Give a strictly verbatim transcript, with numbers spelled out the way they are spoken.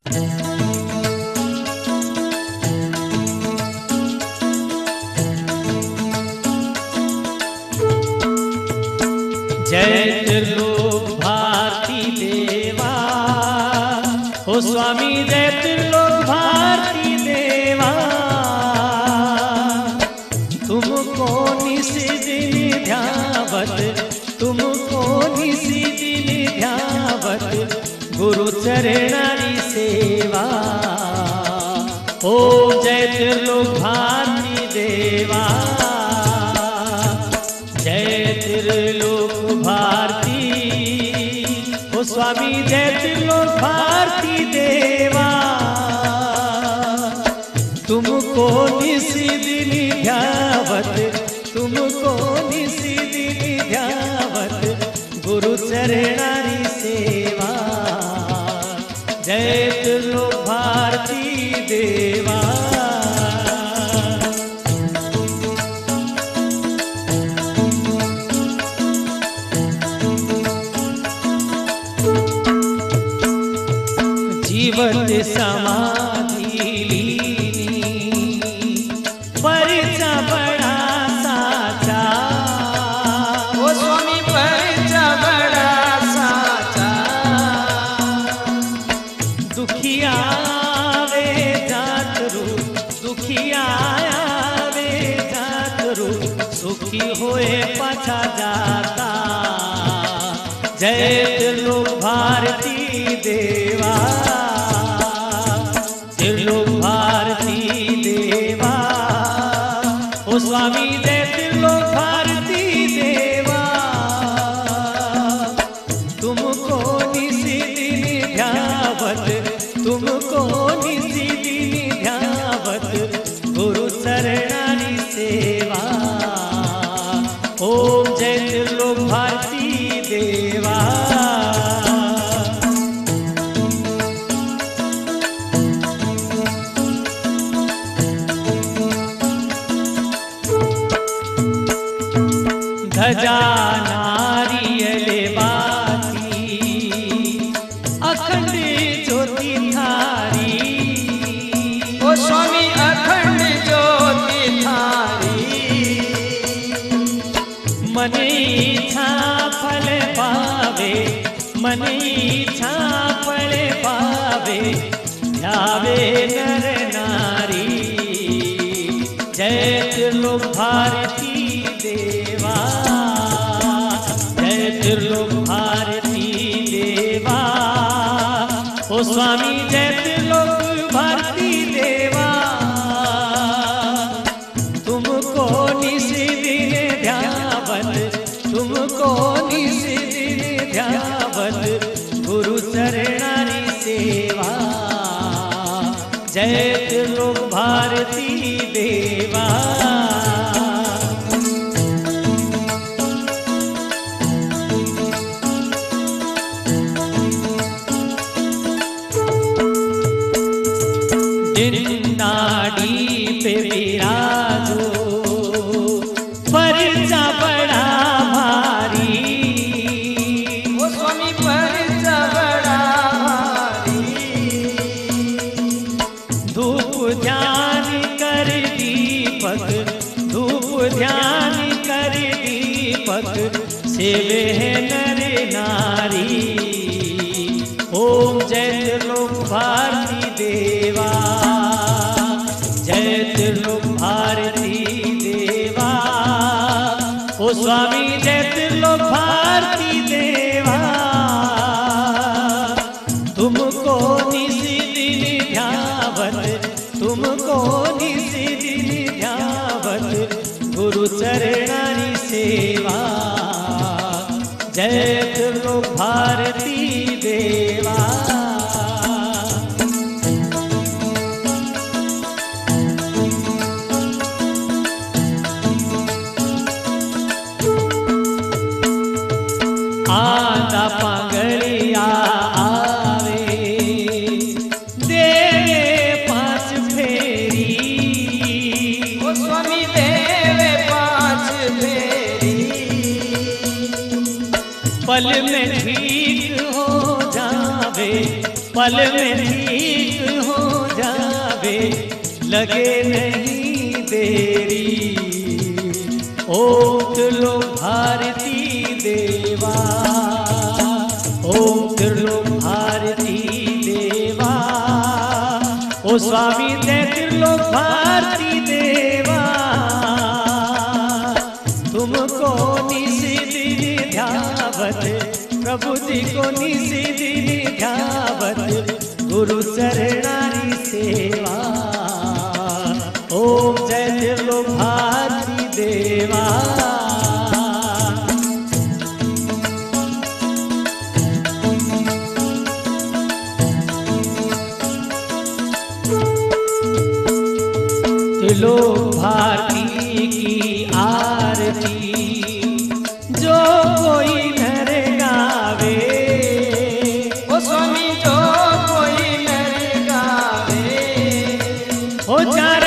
जय त्रिलोक भारती देवा, ओ स्वामी जय त्रिलोक भारती देवा, तुमको निसी दिन ध्यावत, तुमको निसी दिन ध्यावत, गुरु चरणारी सेवा। ओ जय त्रिलोक भारती देवा, जय त्रिलोक भारती, ओ स्वामी जय त्रिलोक भारती देवा, तुमको निसी दिन ध्यावत, तुमको निसी दिन ध्यावत, गुरु चरणारी सेवा। जय त्रिलोक भारती देवा, जीवत समाधि लीनी, परिचा बड़ा साचा, ओ स्वामी परिचा बड़ा साचा, दुखिया वे जात रू, दुखिया वे जात रू, सुखी होए पाछा जाता। जय त्रिलोक भारती देवा, त्रिलोक भारती देवा, ओ स्वामी जय त्रिलोक भारती देवा, तुमको निसी दिन ध्यावत, तुमको निसी दिन ध्यावत, गुरु चरणारी सेवा। ओम जय त्रिलोक भारती देवा, ध्वजा नारियल बाती, अखंड ज्योति थारी, ओ स्वामी अखंड ज्योति थारी, मन इच्छा फल पावे, मन इच्छा फल पावे, ध्यावे नर नारी। जय त्रिलोक भारती देवा, जय त्रिलोक भारती देवा, ओ स्वामी जय त्रिलोक भारती देवा, तुमको निसी दिन ध्यावत, तुमको निसी दिन ध्यावत, गुरु चरणारी सेवा। जय त्रिलोक भारती देवा, नाड़ी पे विराजो, परिचा बड़ा भारी, ओ स्वामी परिचा बड़ा भारी, धूप ध्यान कर दीपक, धूप ध्यान कर दीपक, सेवे है नर नारी। ओम जय त्रिलोक भारती देवा, जय त्रिलोक भारती देवा, ओ स्वामी जय त्रिलोक भारती देवा, तुमको निसी दिन ध्यावत, तुमको निसी दिन ध्यावत, गुरु चरणारी सेवा। जय त्रिलोक भारती देवा, आंदा पागलिया आवे, देवे पांच फेरी, ओ स्वामी देवे पांच फेरी, पल में ठीक हो जावे, पल में ठीक लगे नहीं देरी। ओम त्रिलोक भारती देवा, ओम त्रिलोक भारती देवा, ओ स्वामी ते त्रिलोक भारती देवा, तुमको निसी दिन ध्यावत, प्रभु जी को निसी दिन ध्यावत, गुरु चरणारी सेवा। ओम जय त्रिलोक भारती देवा। त्रिलोक भारती की आरती जो कोई नर गावे, ओ स्वामी जो कोई नर गावे, ओ चार